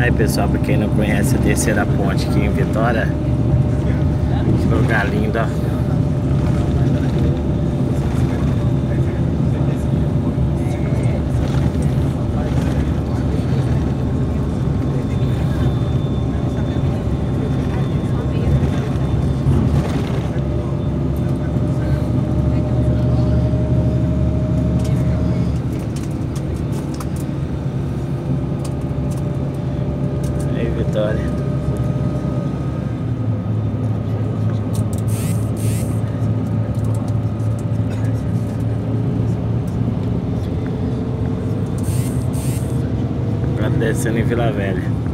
Aí pessoal, pra quem não conhece a terceira ponte aqui em Vitória, que lugar lindo, ó. Aí Vitória. Agora descendo em Vila Velha.